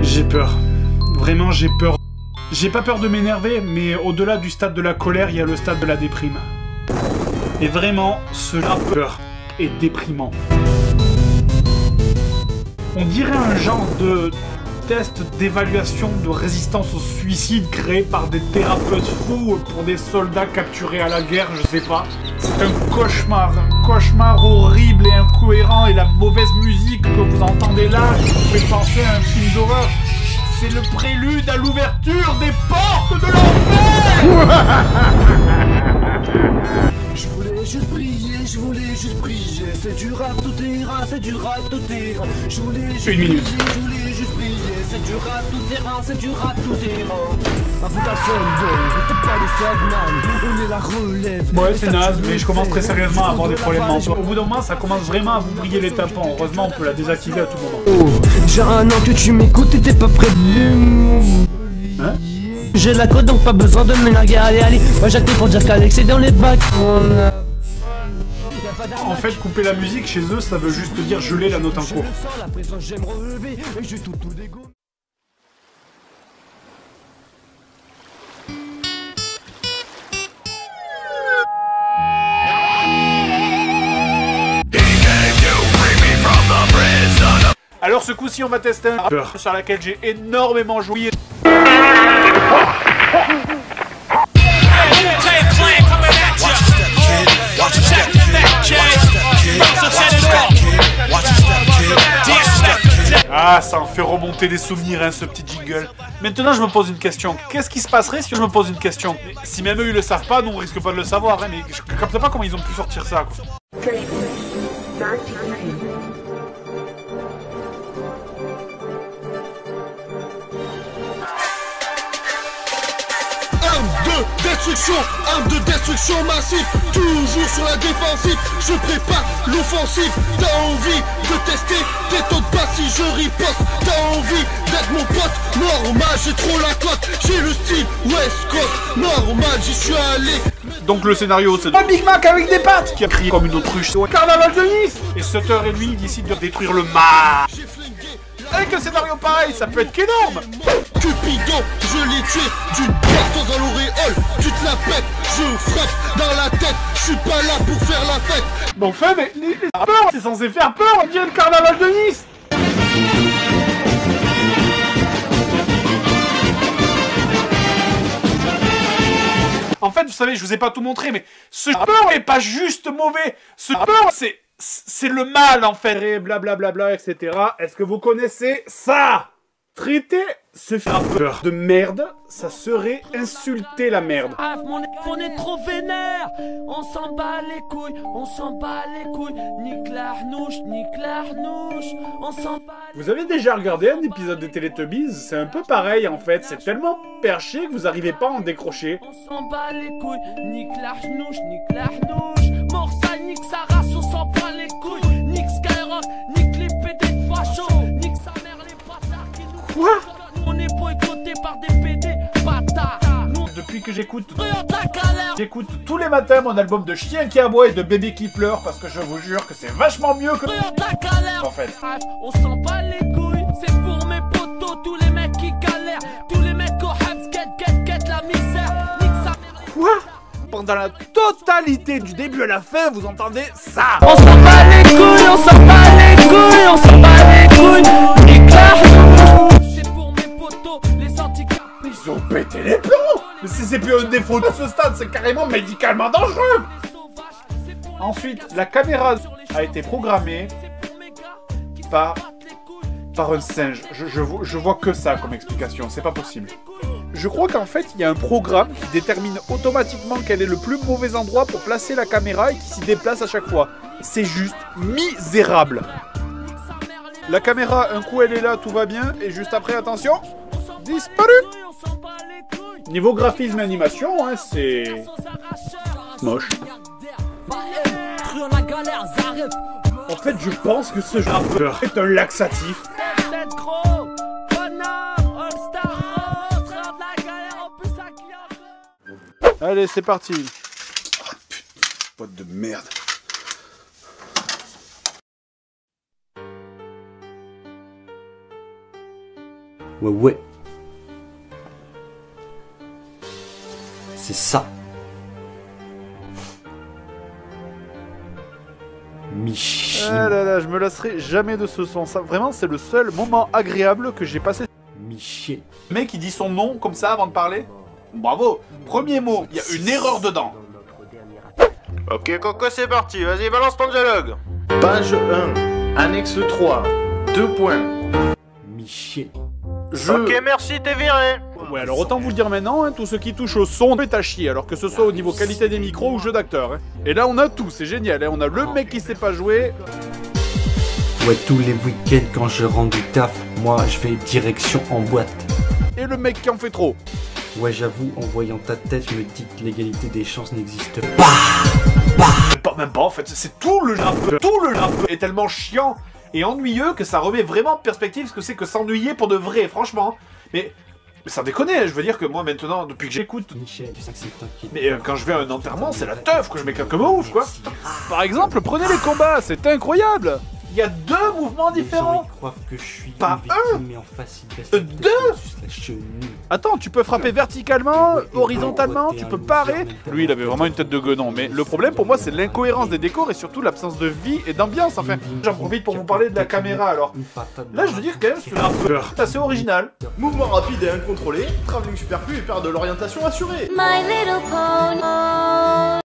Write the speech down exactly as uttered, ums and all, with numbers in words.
J'ai peur. Vraiment, j'ai peur. J'ai pas peur de m'énerver, mais au-delà du stade de la colère, il y a le stade de la déprime. Et vraiment, ce rappeur est déprimant. On dirait un genre de test d'évaluation de résistance au suicide créé par des thérapeutes fous pour des soldats capturés à la guerre, je sais pas. C'est un cauchemar, un cauchemar horrible et incohérent, et la mauvaise musique que vous entendez là vous fait penser à un film d'horreur. C'est le prélude à l'ouverture des portes de l'enfer. Je voulais juste briller, je voulais juste briller. C'est du rap, tout ira, c'est du rap, tout ira. Je voulais juste Une minute. briller, je voulais juste briller. C'est du rap, tout ira, c'est du rap, tout ira. À vous la seule, t'es pas les segments, on est la relève. Ouais, c'est naze, mais je commence très sérieusement à avoir des problèmes mentaux. Au bout d'un moment, ça commence vraiment à vous briller les tympans. Heureusement, on peut la désactiver à tout moment. Oh, j'ai un an que tu m'écoutes et t'es pas prêt. Hein? J'ai la code donc pas besoin de me larguer, allez allez. Moi j'active pour dire qu'Alex est dans les bacs. En fait, couper la musique chez eux, ça veut juste dire geler la note en cours. Alors ce coup-ci, on va tester un rappeur sur laquelle j'ai énormément joué. Ah, ça en fait remonter des souvenirs, hein, ce petit jingle. Maintenant, je me pose une question. Qu'est-ce qui se passerait si je me pose une question? Si même eux, ils le savent pas, nous, on risque pas de le savoir, hein, mais je capte pas comment ils ont pu sortir ça, quoi. Destruction, arme de destruction massive, toujours sur la défensive, je prépare l'offensive. T'as envie de tester tes taux de passe si je riposte. T'as envie d'être mon pote, normal, j'ai trop la cote. J'ai le style West Coast, normal, j'y suis allé. Donc le scénario, c'est un Big Mac avec des pattes qui a crié comme une autruche au carnaval de Nice. Et Sutter et lui décident de détruire le mal. Avec un scénario pareil, ça peut être qu'énorme. Cupidon, je l'ai tué d'une baffe dans l'auréole. Tu te la pètes, je frappe dans la tête. Je suis pas là pour faire la fête. Bon, enfin, mais les, les rappeurs, c'est censé faire peur, on dirait le carnaval de Nice. En fait, vous savez, je vous ai pas tout montré, mais ce rappeur est pas juste mauvais. Ce rappeur, c'est... c'est le mal, en fait, et blablabla, bla bla, et cetera. Est-ce que vous connaissez ça? Traiter ce rappeur de merde, ça serait insulter la merde. Ah, mon on est trop vénère. On s'en bat les couilles, on s'en bat les couilles. Nique la harnouche, nique la harnouche. On s'en bat les... Vous avez déjà regardé un épisode de Teletubbies? C'est un peu pareil, en fait. C'est tellement perché que vous arrivez pas à en décrocher. On s'en bat les couilles, nique la harnouche, nique la harnouche. Morsa, nique sa race, on s'en bat les couilles. Nique Skyrock, nique les P D de facho. Nique sa mère, les bâtards qui nous... Quoi? On est boycotté par des P D bâtards. Depuis que j'écoute... J'écoute tous les matins mon album de Chien qui aboie et de Bébé qui pleure, parce que je vous jure que c'est vachement mieux que... En fait. On s'en bat les couilles, c'est pour mes potos, tous les mecs qui galèrent. Tous les mecs au Habs, get, get, get la misère. Nique sa mère. Quoi? Pendant la totalité du début à la fin, vous entendez ça? On s'en bat les couilles, on s'en bat les couilles, on s'en bat les couilles. Nique la... C'est pour mes potos, les anticards. Ils ont pété les plombs. Mais si c'est plus un défaut de ce stade, c'est carrément médicalement dangereux. Ensuite, la caméra a été programmée par, par un singe. Je, je, je vois que ça comme explication, c'est pas possible. Je crois qu'en fait, il y a un programme qui détermine automatiquement quel est le plus mauvais endroit pour placer la caméra et qui s'y déplace à chaque fois. C'est juste misérable. La caméra, un coup elle est là, tout va bien, et juste après, attention, disparu. Niveau graphisme et animation, hein, c'est... moche. En fait, je pense que ce rappeur est un laxatif. Allez, c'est parti. Oh, putain, pote de merde. Ouais, ouais. C'est ça. Michi. Ah là là, je me lasserai jamais de ce son. Ça, vraiment, c'est le seul moment agréable que j'ai passé. Michi. Le mec, il dit son nom comme ça avant de parler. Bravo. Premier mot, il y a une erreur dedans. Ok Coco, c'est parti, vas-y balance ton dialogue. Page un, annexe trois, deux points. Michi. Je... Ok merci, t'es viré. Ouais, alors autant vous le dire maintenant, hein, tout ce qui touche au son est à chier, alors que ce soit au niveau qualité des micros ou jeu d'acteur. Hein. Et là, on a tout, c'est génial. Hein. On a le mec qui sait pas jouer. Ouais, tous les week-ends quand je rentre du taf, moi je vais direction en boîte. Et le mec qui en fait trop. Ouais, j'avoue, en voyant ta tête, je me dis que l'égalité des chances n'existe pas. Même pas, même pas, en fait, c'est tout le jeu. Tout le jeu est tellement chiant et ennuyeux que ça remet vraiment en perspective ce que c'est que s'ennuyer pour de vrai, franchement. Mais, mais sans déconner, je veux dire que moi maintenant, depuis que j'écoute... Michel, tu sais que c'est toi qui... Mais euh, quand je vais à un enterrement, c'est la teuf que je mets quelques mots ouf, quoi. Par exemple, prenez les combats, c'est incroyable. Il y a deux mouvements différents. Les gens, ils croient que je suis Pas une victime, mais en face, ils baissent la tête, Deux ils sucent la chenille. Attends, tu peux frapper verticalement, horizontalement, tu peux parer. Lui, il avait vraiment une tête de guenon, mais le problème pour moi, c'est l'incohérence des décors et surtout l'absence de vie et d'ambiance. Enfin, j'en profite pour vous parler de la caméra, alors. Là, je veux dire quand même, c'est un peu assez original. Mouvement rapide et incontrôlé, travelling superflu et perte de l'orientation assurée. My little pony.